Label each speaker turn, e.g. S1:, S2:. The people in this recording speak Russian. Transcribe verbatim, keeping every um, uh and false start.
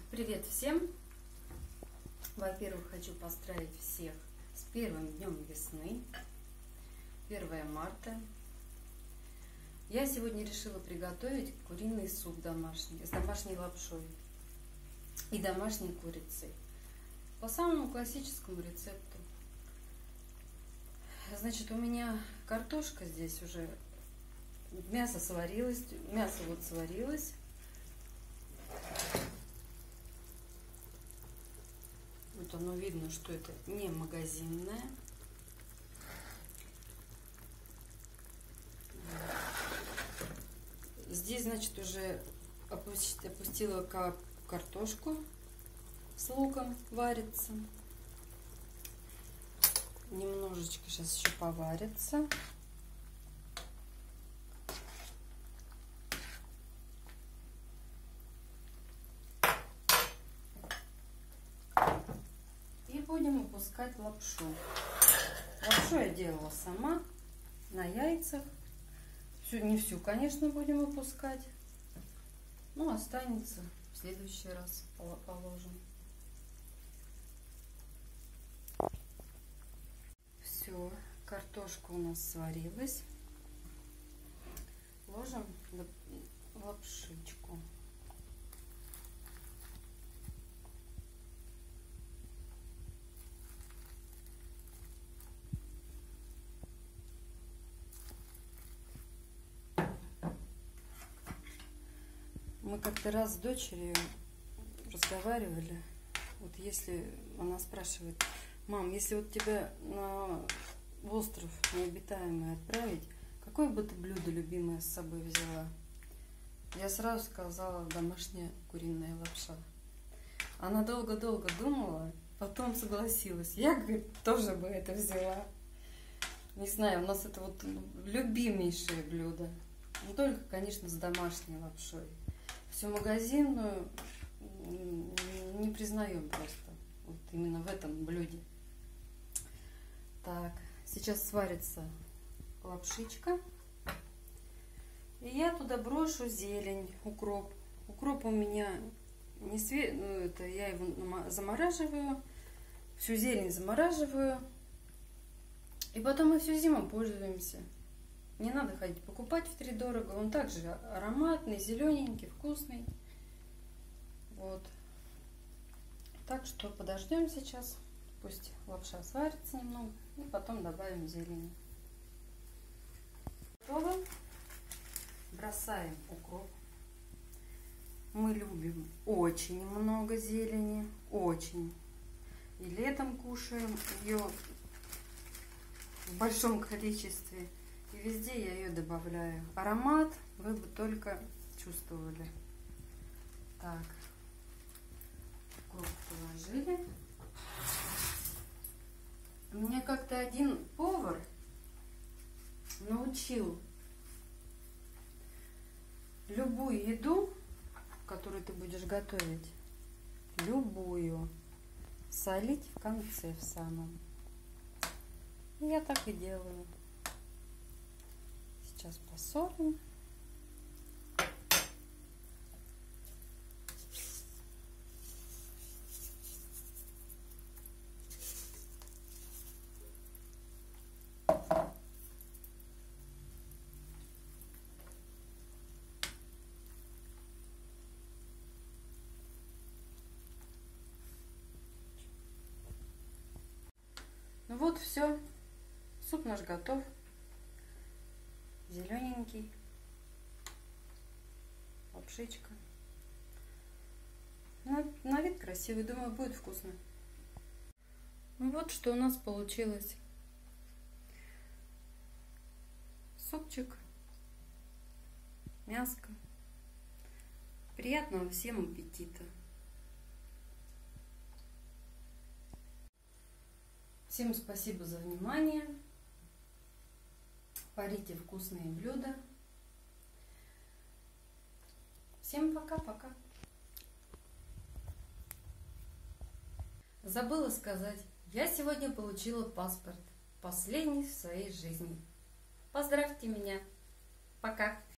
S1: Привет всем! Во-первых, хочу поздравить всех с первым днем весны, первое марта. Я сегодня решила приготовить куриный суп домашний, с домашней лапшой и домашней курицей. По самому классическому рецепту. Значит, у меня картошка здесь уже, мясо сварилось, мясо вот сварилось. Вот оно видно, что это не магазинное. Здесь, значит, уже опустила картошку с луком, варится. Немножечко сейчас еще поварится. И будем выпускать лапшу. Лапшу я делала сама, на яйцах. Всю, не всю, конечно, будем выпускать. Ну, останется в следующий раз положим. Все, картошка у нас сварилась. Ложим лапшичку. Мы как-то раз с дочерью разговаривали. Вот если она спрашивает: мам, если вот тебя на остров необитаемый отправить, какое бы ты блюдо любимое с собой взяла? Я сразу сказала: домашняя куриная лапша. Она долго-долго думала, потом согласилась. Я, говорит, тоже бы это взяла. Не знаю, у нас это вот любимейшее блюдо. Не только, конечно, с домашней лапшой. Всю магазинную не признаем просто. Вот именно в этом блюде. Так, сейчас сварится лапшичка. И я туда брошу зелень, укроп. Укроп у меня не све... ну, это я его замораживаю. Всю зелень замораживаю. И потом мы всю зиму пользуемся. Не надо ходить покупать втридорого. Он также ароматный, зелененький, вкусный. Вот. Так что подождем сейчас. Пусть лапша сварится немного. И потом добавим зелень. Готово. Бросаем укроп. Мы любим очень много зелени. Очень. И летом кушаем ее в большом количестве. И везде я ее добавляю. Аромат вы бы только чувствовали. Так. Укроп положили. Меня как-то один повар научил любую еду, которую ты будешь готовить, любую, солить в конце в самом. И я так и делаю. Сейчас посолим. Ну вот, все. Суп наш готов. Зелененький. Лапшичка. На, на вид красивый. Думаю, будет вкусно. Ну вот что у нас получилось. Супчик. Мяско. Приятного всем аппетита. Всем спасибо за внимание. Варите вкусные блюда. Всем пока-пока. Забыла сказать, я сегодня получила паспорт. Последний в своей жизни. Поздравьте меня. Пока.